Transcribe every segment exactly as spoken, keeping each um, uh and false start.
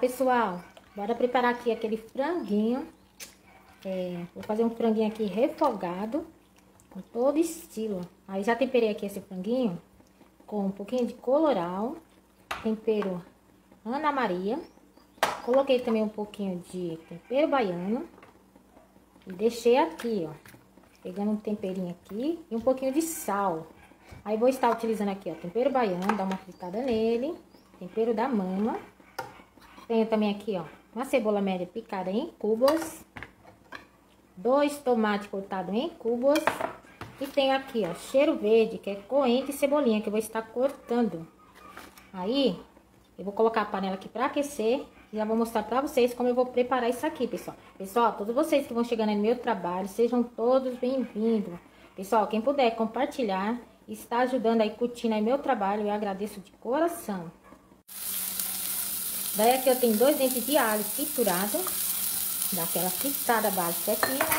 pessoal, bora preparar aqui aquele franguinho. É, vou fazer um franguinho aqui refogado, com todo estilo. Aí já temperei aqui esse franguinho com um pouquinho de colorau, tempero Ana Maria. Coloquei também um pouquinho de tempero baiano. E deixei aqui, ó, pegando um temperinho aqui e um pouquinho de sal. Aí vou estar utilizando aqui, ó, tempero baiano, dar uma fritada nele. Tempero da mama. Tenho também aqui, ó, uma cebola média picada em cubos. Dois tomates cortados em cubos. E tenho aqui, ó, cheiro verde, que é coentro e cebolinha, que eu vou estar cortando. Aí, eu vou colocar a panela aqui pra aquecer. E já vou mostrar pra vocês como eu vou preparar isso aqui, pessoal. Pessoal, todos vocês que vão chegando no meu trabalho, sejam todos bem-vindos. Pessoal, quem puder compartilhar, está ajudando aí, curtindo aí meu trabalho, eu agradeço de coração. Daí aqui eu tenho dois dentes de alho triturado, daquela fritada básica aqui, né?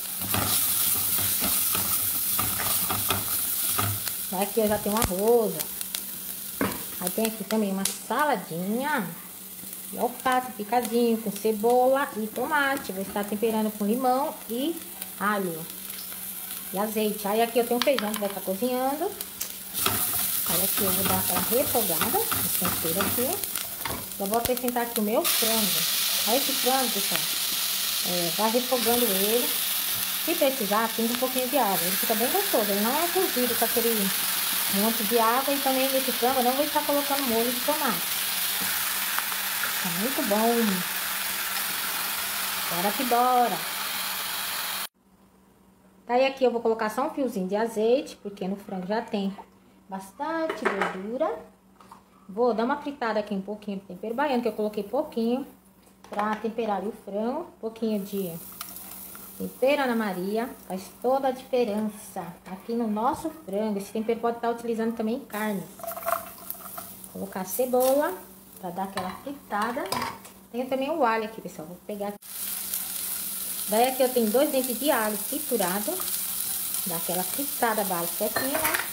Daí aqui eu já tenho um arroz, ó. Aí tem aqui também uma saladinha de alface picadinho com cebola e tomate. Vou estar temperando com limão e alho e azeite. Aí aqui eu tenho feijão que vai estar cozinhando. Aí aqui eu vou dar aquela refogada nesse tempero aqui. Eu vou acrescentar aqui o meu frango. Aí esse frango, pessoal, é, vai refogando ele. Se precisar, pinga um pouquinho de água. Ele fica bem gostoso. Ele não é cozido com aquele monte de água. E também nesse frango eu não vou estar colocando molho de tomate. Tá muito bom. Bora que bora. Daí aqui eu vou colocar só um fiozinho de azeite, porque no frango já tem bastante gordura. Vou dar uma fritada aqui um pouquinho de tempero baiano, que eu coloquei pouquinho pra temperar ali o frango. Um pouquinho de tempero Ana Maria, faz toda a diferença aqui no nosso frango. Esse tempero pode estar utilizando também em carne. Vou colocar cebola pra dar aquela fritada. Tem também o alho aqui, pessoal. Vou pegar aqui. Daí aqui eu tenho dois dentes de alho triturado. Dá aquela fritada básica aqui, né?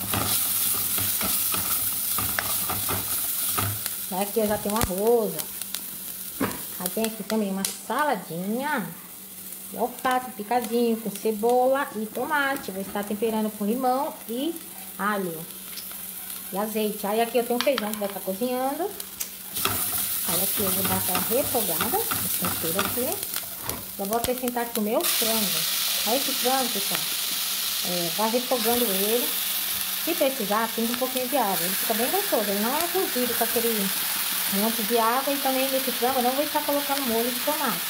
Daí aqui eu já tenho um arroz, ó. Aí tem aqui também uma saladinha de alface picadinho com cebola e tomate. Vou estar temperando com limão e alho e azeite. Aí aqui eu tenho feijão que vai estar cozinhando. Aí aqui eu vou dar aquela refogada nesse tempero aqui. Já vou acrescentar aqui o meu frango. Aí esse frango, pessoal, é, vai refogando ele. Se precisar, pinga um pouquinho de água. Ele fica bem gostoso. Ele não é cozido com aquele monte de água. E também nesse frango eu não vou estar colocando molho de tomate.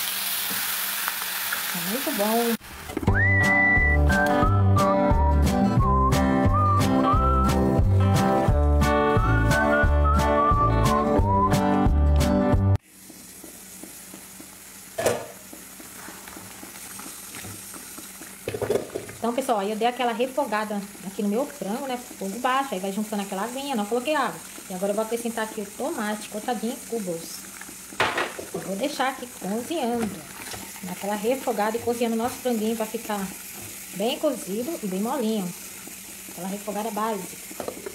É muito bom. Então, pessoal, aí eu dei aquela refogada aqui no meu frango, né? Fogo baixo, aí vai juntando aquela aguinha, não coloquei água. E agora eu vou acrescentar aqui o tomate cortadinho em cubos. Eu vou deixar aqui cozinhando, naquela refogada e cozinhando o nosso franguinho pra ficar bem cozido e bem molinho. Aquela refogada básica.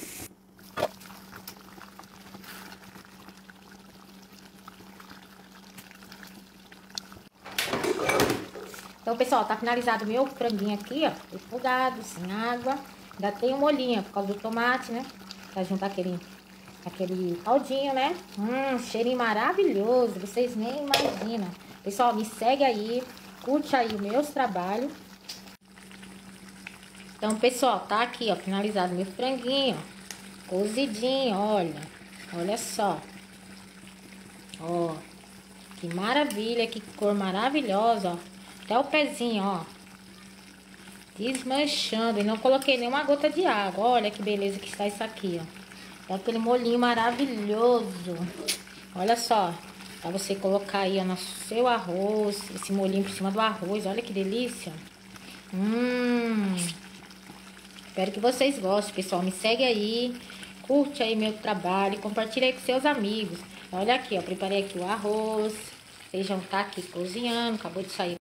Então, pessoal, tá finalizado o meu franguinho aqui, ó, refogado, sem água. Ainda tem um molhinho, por causa do tomate, né? Pra juntar aquele, aquele caldinho, né? Hum, cheirinho maravilhoso, vocês nem imaginam. Pessoal, me segue aí, curte aí os meus trabalhos. Então, pessoal, tá aqui, ó, finalizado meu franguinho, ó, cozidinho, olha. Olha só. Ó, que maravilha, que cor maravilhosa, ó. Até o pezinho, ó, desmanchando. E não coloquei nenhuma gota de água. Olha que beleza que está isso aqui, ó. Tá aquele molhinho maravilhoso. Olha só, pra você colocar aí, ó, no seu arroz. Esse molhinho por cima do arroz. Olha que delícia. Hum. Espero que vocês gostem, pessoal. Me segue aí, curte aí meu trabalho, compartilha aí com seus amigos. Olha aqui, ó, preparei aqui o arroz. Feijão tá aqui cozinhando, acabou de sair